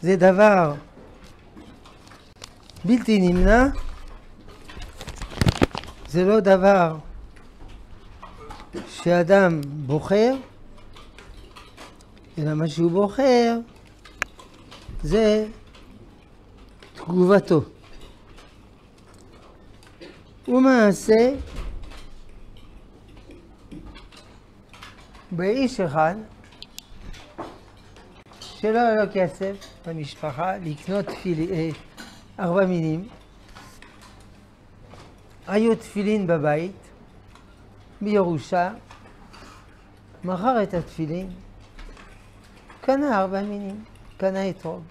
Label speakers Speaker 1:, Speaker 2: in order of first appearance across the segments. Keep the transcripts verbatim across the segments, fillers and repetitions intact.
Speaker 1: זה דבר בלתי נמנע, זה לא דבר שאדם בוחר, אלא מה שהוא בוחר זה תגובתו. ומעשה באיש אחד שלא היה לו כסף במשפחה לקנות תפילין, ארבע מינים. היו תפילין בבית, בירושה, מכר את התפילין, קנה ארבע מינים, קנה אתרוג.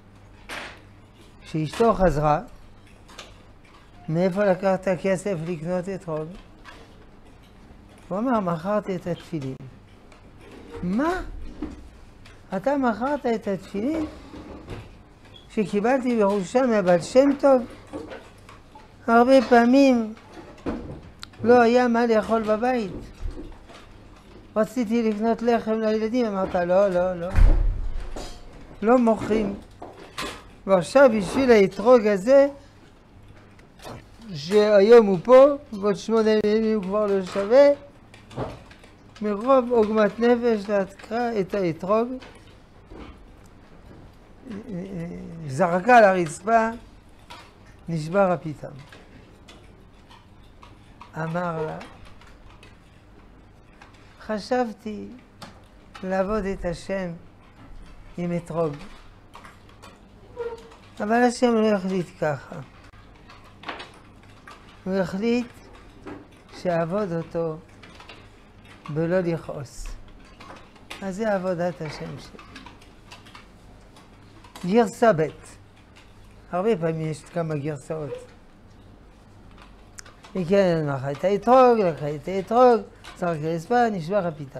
Speaker 1: כשאשתו חזרה, מאיפה לקחת כסף לקנות אתרוג? הוא אמר, מכרתי את התפילין. מה? אתה מכרת את התפילין שקיבלתי בירושה מהבעל שם טוב? הרבה פעמים לא היה מה לאכול בבית. רציתי לקנות לחם לילדים, אמרת לא, לא, לא. לא מוכרים. ועכשיו בשביל האתרוג הזה, שהיום הוא פה, ועוד שמונה ימים הוא כבר לא שווה, מרוב עוגמת נפש להתקרא את האתרוג, זרקה לרצפה, נשבר הפיתם. אמר לה, חשבתי לעבוד את השם עם אתרוג, אבל השם לא החליט ככה. הוא החליט שעבוד אותו ולא לכעוס. אז זה עבודת השם שלי. גרסה ב', הרבה פעמים יש כמה גרסאות. וכן, לקחה את האתרוג, לקחה את האתרוג, זרק לרצפה, נשבר הפיתם.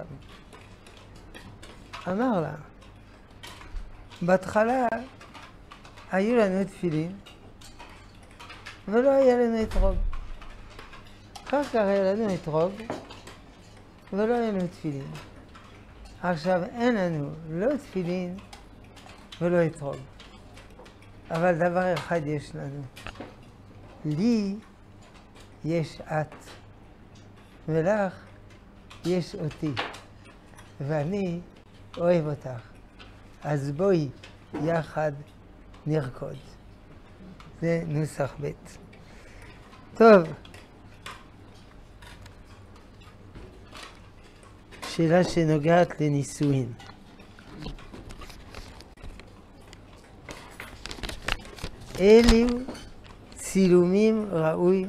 Speaker 1: אמר לה, בהתחלה היו לנו תפילין, ולא היה לנו אתרוג. אחר כך היה לנו אתרוג, ולא היה לנו תפילין. עכשיו אין לנו לא תפילין ולא אתרוג. אבל דבר אחד יש לנו. לי יש את, ולך יש אותי, ואני אוהב אותך. אז בואי יחד נרקוד. זה נוסח ב'. טוב. שאלה שנוגעת לנישואין. אילו צילומים ראוי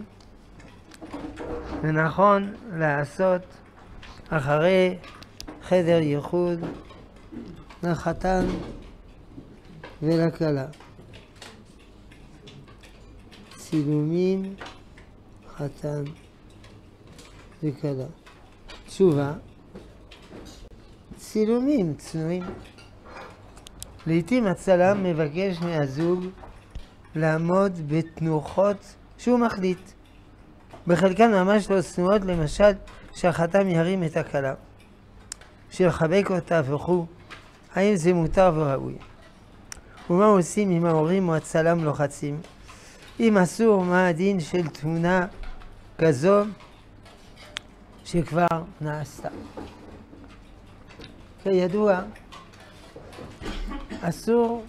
Speaker 1: ונכון לעשות אחרי חדר ייחוד לחתן ולכלה? צילומים, חתן וכלה. תשובה, צילומים צנועים. לעתים הצלם מבקש מהזוג לעמוד בתנוחות שהוא מחליט. בחלקן ממש לא צנועות, למשל שהחתם ירים את הכלה, שיחבק אותה וכו'. האם זה מותר וראוי? ומה עושים אם ההורים או הצלם לוחצים? אם אסור, מה הדין של תמונה כזו שכבר נעשתה? כידוע, אסור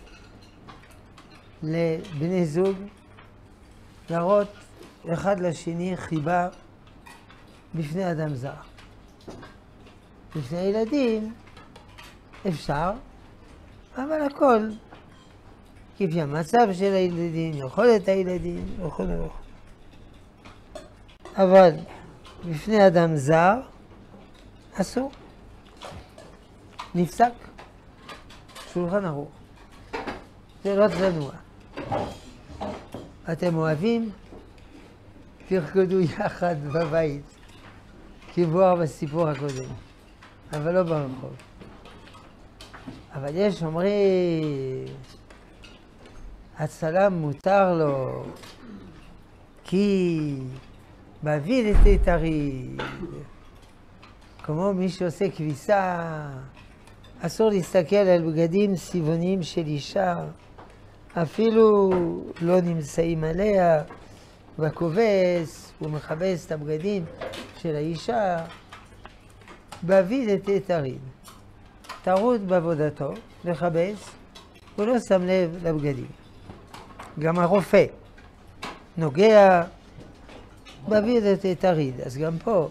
Speaker 1: לבני זוג להראות אחד לשני חיבה בפני אדם זר. בפני ילדים אפשר, אבל הכל כפי המצב של הילדים, יכולת הילדים וכו' וכו'. אבל בפני אדם זר אסור. נפסק. שולחן ערוך. זה לא צנוע. אתם אוהבים? תרקדו יחד בבית, כבואר בסיפור הקודם, אבל לא ברחוב. אבל יש אומרים, הצלם מותר לו, כי מביא לתתריד, כמו מי שעושה כביסה, אסור להסתכל על בגדים צבעוניים של אישה, אפילו לא נמצאים עליה, בכובס, הוא מכבס את הבגדים של האישה, בעביד את היתרים. טרוד בעבודתו, לכבס, הוא לא שם לב לבגדים. גם הרופא נוגע בעביד את היתרים, אז גם פה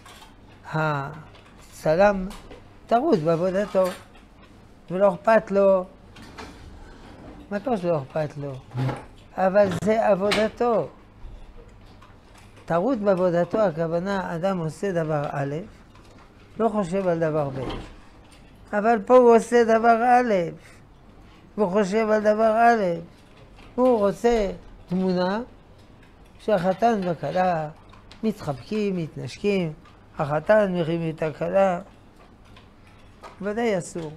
Speaker 1: הצלם טרוד בעבודתו, ולא אכפת לו, מה כבר שלא אכפת לו? אבל זה עבודתו. טרוד בעבודתו, הכוונה, אדם עושה דבר א', לא חושב על דבר ב'. אבל פה הוא עושה דבר א', הוא חושב על דבר א', הוא רוצה תמונה שהחתן והכלה מתחבקים, מתנשקים, החתן מרים את הכלה, ודאי אסור.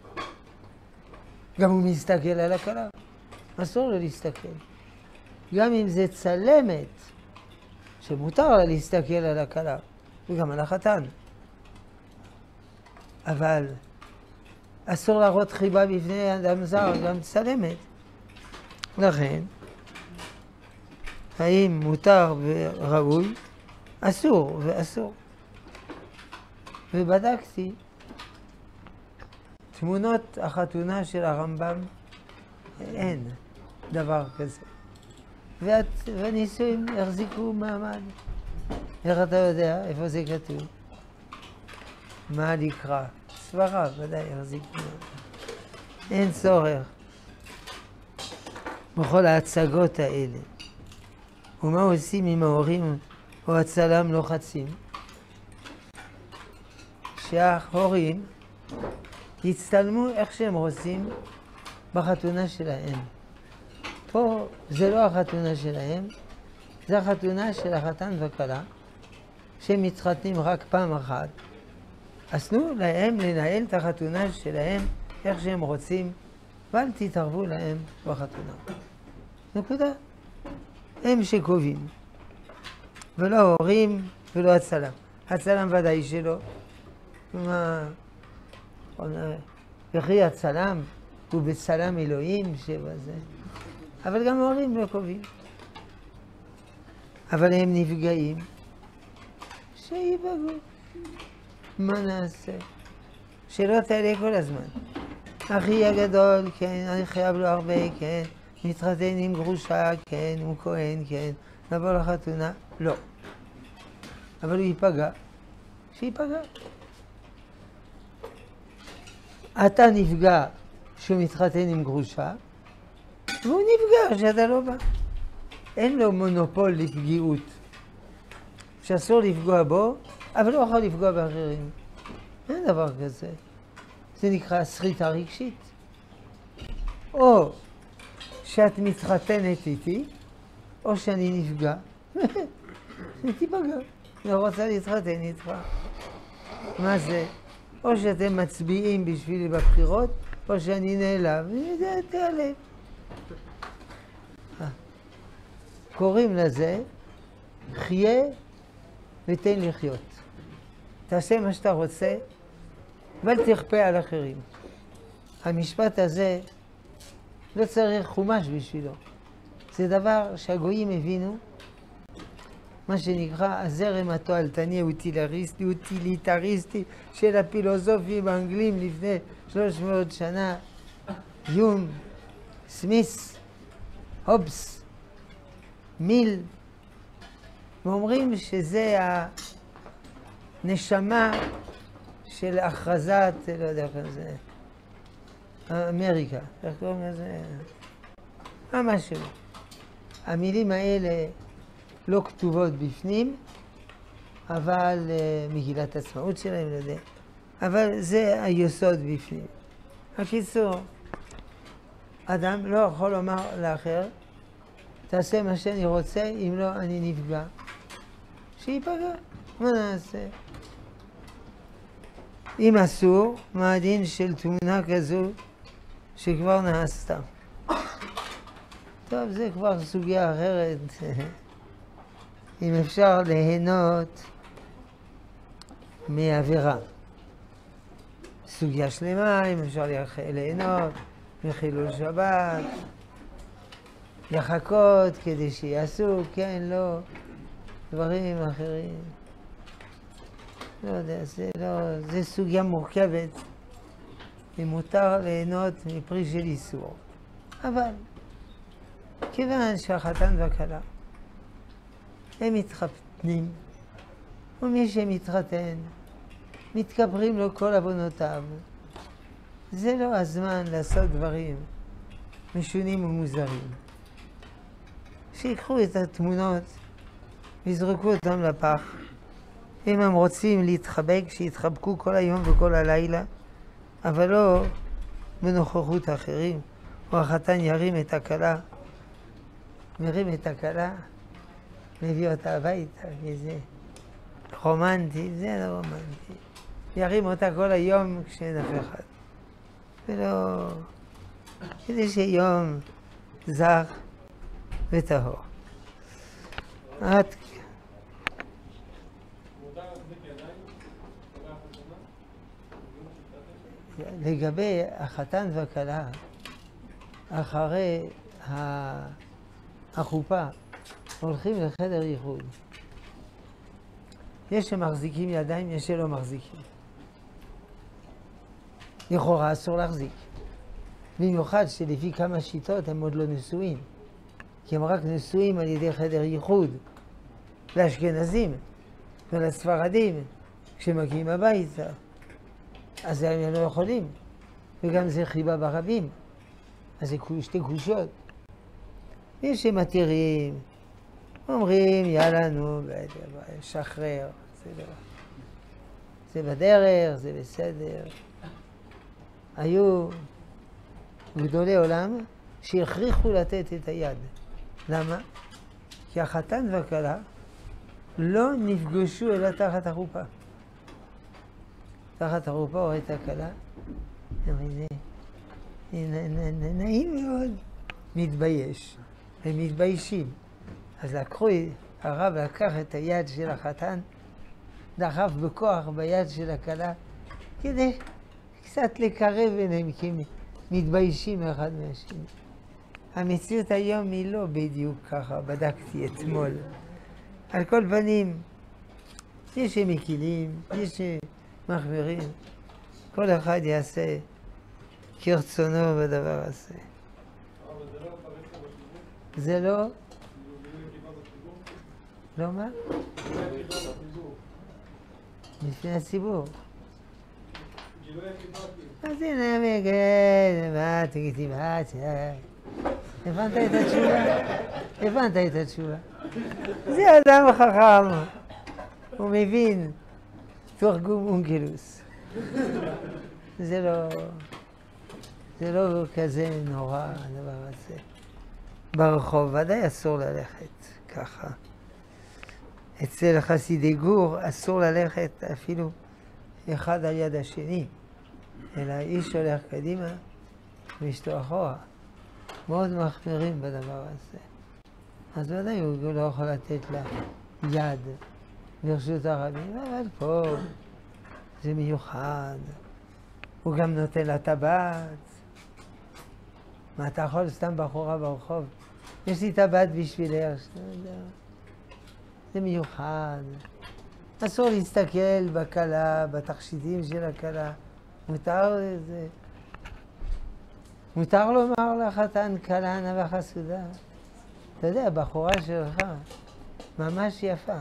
Speaker 1: גם הוא מסתכל על הכלה, אסור לו להסתכל. גם אם זה צלמת, שמותר לה להסתכל על הכלה, וגם על החתן. אבל אסור להראות חיבה בפני אדם זר, גם צלמת. לכן, האם מותר וראוי? אסור ואסור. ובדקתי תמונות החתונה של הרמב"ם, אין דבר כזה. והנישואים החזיקו מעמד. איך אתה יודע? איפה זה כתוב? מה לקרוא? סברה, ודאי, החזיקו מעמד. אין צורך בכל ההצגות האלה. ומה עושים אם ההורים או הצלם לוחצים? שההורים יצטלמו איך שהם רוצים בחתונה שלהם. פה זה לא החתונה שלהם, זה החתונה של החתן וכלה, שהם מתחתנים רק פעם אחת. אז תנו להם לנהל את החתונה שלהם איך שהם רוצים, ואל תתערבו להם בחתונה. נקודה. הם שקובעים. ולא ההורים ולא הצלם. הצלם ודאי שלא. מה... וכי הצלם הוא בצלם אלוהים שבזה. אבל גם ההורים לא קובעים. אבל הם נפגעים. שיפגעו. מה נעשה? שלא תעלה כל הזמן. אחי הגדול, כן, אני חייב לו הרבה, כן. מתחתן עם גרושה, כן, הוא כהן, כן. נבוא לחתונה, לא. אבל הוא ייפגע. שיפגע. אתה נפגע שהוא מתחתן עם גרושה, והוא נפגע שאתה לא בא. אין לו מונופול לפגיעות. שאסור לפגוע בו, אבל לא יכול לפגוע באחרים. אין דבר כזה. זה נקרא סחיטה רגשית. או שאת מתחתנת איתי, או שאני נפגע. תיפגע. לא רוצה להתחתן איתך. מה זה? או שאתם מצביעים בשבילי בבחירות, או שאני נעלב, וזה תעלב. קוראים לזה, חיה ותן לחיות. תעשה מה שאתה רוצה, ואל תכפה על אחרים. המשפט הזה לא צריך חומש בשבילו. זה דבר שהגויים הבינו, מה שנקרא הזרם התועלתני האוטיליטריסטי, אוטיליטריסטי של הפילוסופים האנגלים לפני שלוש מאות שנה, יום, סמיס, הובס, מיל, ואומרים שזה הנשמה של הכרזת, לא יודע איך זה, אמריקה, איך קוראים לזה? משהו. המילים האלה לא כתובות בפנים, אבל uh, מגילת עצמאות שלהם, לא יודע. אבל זה היסוד בפנים. הקיצור, אדם לא יכול לומר לאחר, תעשה מה שאני רוצה, אם לא אני נפגע. שיפגע, מה נעשה? אם אסור, מה הדין של תמונה כזו שכבר נעשתה? טוב, זה כבר סוגיה אחרת. אם אפשר ליהנות מעבירה. סוגיה שלמה, אם אפשר ליהנות מחילול שבת, לחכות כדי שיעשו, כן, לא, דברים אחרים. לא יודע, זה לא, זה סוגיה מורכבת, ומותר ליהנות מפרי של איסור. אבל, כיוון שהחתן והכלה, הם מתחתנים, ומי שמתחתן, מתכברים לו כל עוונותיו. זה לא הזמן לעשות דברים משונים ומוזרים. שיקחו את התמונות ויזרקו אותם לפח. אם הם רוצים להתחבק, שיתחבקו כל היום וכל הלילה, אבל לא בנוכחות האחרים. או החתן ירים את הכלה, מרים את הכלה, מביא אותה הביתה, וזה רומנטי, זה לא רומנטי. ירים אותה כל היום כשאין אף אחד. ולא, כדי שיום זך וטהור. עד לגבי החתן והכלה, אחרי החופה הולכים לחדר ייחוד. יש שמחזיקים ידיים, יש שלא מחזיקים. לכאורה אסור להחזיק. במיוחד שלפי כמה שיטות הם עוד לא נשואים. כי הם רק נשואים על ידי חדר ייחוד. לאשכנזים ולספרדים, כשמגיעים הביתה. אז הם לא יכולים. וגם זה חיבה ברבים. אז זה שתי קושות. יש שמתירים, אומרים, יאללה, נו, שחרר. זה, זה בדרך, זה בסדר. היו גדולי עולם שהכריחו לתת את היד. למה? כי החתן והכלה לא נפגשו אלא תחת החופה. תחת החופה או את הכלה, זה נעים מאוד, מתבייש, הם מתביישים. אז לקחו, הרב לקח את היד של החתן, דחף בכוח ביד של הכלה, כדי קצת לקרב ביניהם, כי מתביישים אחד מהשני. המציאות היום היא לא בדיוק ככה, בדקתי אתמול. על כל פנים, יש שמקילים, יש שמחמירים, כל אחד יעשה כרצונו בדבר הזה. זה לא? לא מה? לפני הציבור. אז הנה מגן, מה תגידי, מה תגידי? הבנת את התשובה? הבנת את התשובה. זה אדם חכם, הוא מבין תרגום אונקלוס. זה לא, זה לא כזה נורא הדבר הזה. ברחוב ודאי אסור ללכת ככה. אצל חסידי גור אסור ללכת אפילו אחד על יד השני, אלא האיש הולך קדימה ואשתו אחורה. מאוד מחמירים בדבר הזה. אז ודאי הוא לא יכול לתת לה יד ברשות הרבים, אבל פה זה מיוחד. הוא גם נותן לה טבעת. מה, אתה יכול סתם בחורה ברחוב? יש לי טבעת בשבילך. זה מיוחד. אסור להסתכל בכלה, בתכשיטים של הכלה. מותר לזה. מותר לומר לחתן כלה נאה וחסודה. אתה יודע, הבחורה שלך ממש יפה.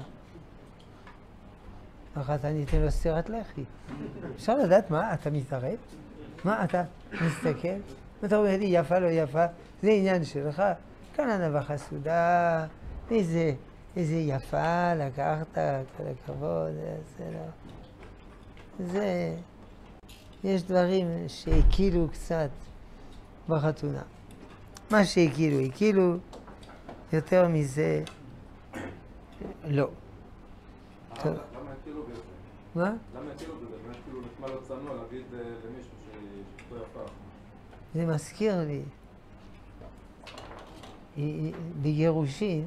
Speaker 1: החתן ייתן לו סטירת לחי. אפשר לדעת מה, אתה מתערב? מה אתה מסתכל? אתה אומר לי יפה לא יפה, זה עניין שלך. כלה נאה וחסודה, איזה, איזה יפה לקחת, כל הכבוד, זה לא. זה, יש דברים שהקילו קצת בחתונה. מה שהקילו, הקילו, יותר מזה, לא. טוב.
Speaker 2: למה הקילו בזה?
Speaker 1: מה?
Speaker 2: למה הקילו בזה? מה כאילו נשמע לא צנוע להגיד למישהו שאשתו יפה?
Speaker 1: זה מזכיר לי. בגירושין,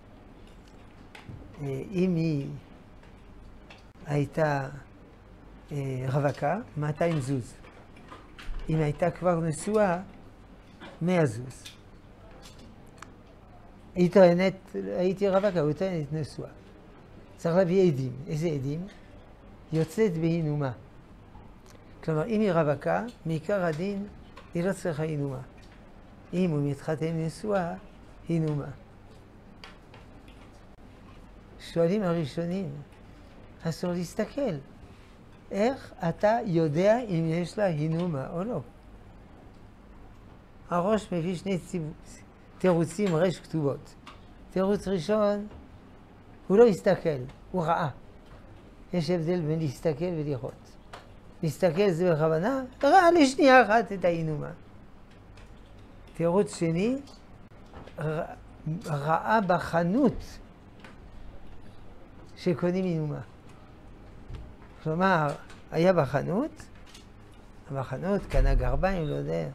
Speaker 1: אם היא הייתה אה, רווקה, מאתיים זוז. אם הייתה כבר נשואה, מאה זוז. היא טוענת, הייתי רווקה, הוא טוענת נשואה. צריך להביא עדים. איזה עדים? יוצאת בהינומה. כלומר, אם היא רווקה, מעיקר הדין, היא לא צריכה הינומה. אם הוא מתחתן נשואה, הינומה. שואלים הראשונים, אסור להסתכל. איך אתה יודע אם יש לה הינומה או לא? הראש מביא שני תירוצים רש כתובות. תירוץ ראשון, הוא לא הסתכל, הוא ראה. יש הבדל בין להסתכל ולראות. להסתכל זה בכוונה, ראה לשנייה אחת את ההינומה. תירוץ שני, ראה בחנות שקונים הינומה. כלומר, היה בחנות, בחנות קנה גרביים, לא יודע.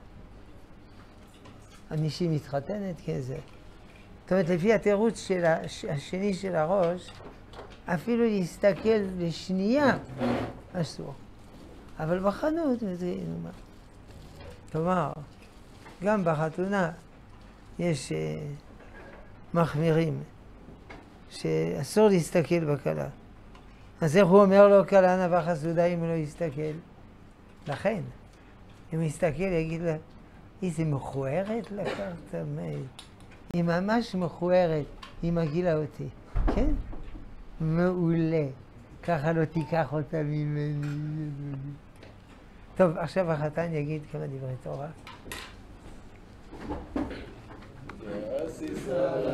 Speaker 1: מישהי מתחתנת כזה. זאת אומרת, לפי התירוץ של השני של הראש, אפילו להסתכל לשנייה אסור. אבל בחנות זה הינומה. כלומר, גם בחתונה יש uh, מחמירים שאסור להסתכל בכלה. אז איך הוא אומר לו כלה נאווה חסודה אם הוא לא יסתכל? לכן, אם הוא יסתכל יגיד לה, איזה מכוערת לקחת מי. היא ממש מכוערת, היא מגילה אותי. כן? מעולה. ככה לא תיקח אותה ממני. טוב, עכשיו החתן יגיד כמה דברי תורה.